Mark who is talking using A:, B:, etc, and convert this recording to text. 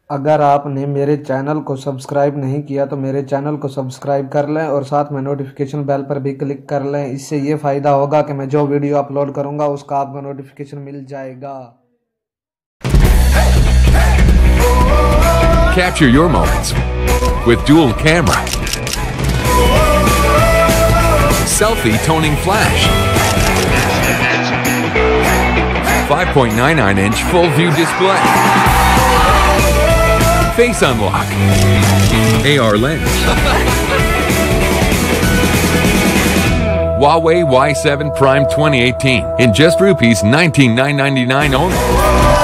A: अगर आपने मेरे चैनल को सब्सक्राइब नहीं किया तो मेरे चैनल को सब्सक्राइब कर लें और साथ में नोटिफिकेशन बेल पर भी क्लिक कर लें। इससे ये फ़ायदा होगा कि मैं जो वीडियो अपलोड करूंगा उसका आपको नोटिफिकेशन मिल जाएगा।
B: Capture your moments with dual camera. Selfie toning flash. 5.99-inch full view display. Face unlock. AR lens. Huawei Y7 Prime 2018 in just rupees 19,999 only.